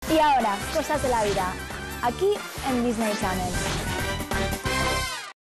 Y ahora, cosas de la vida, aquí en Disney Channel.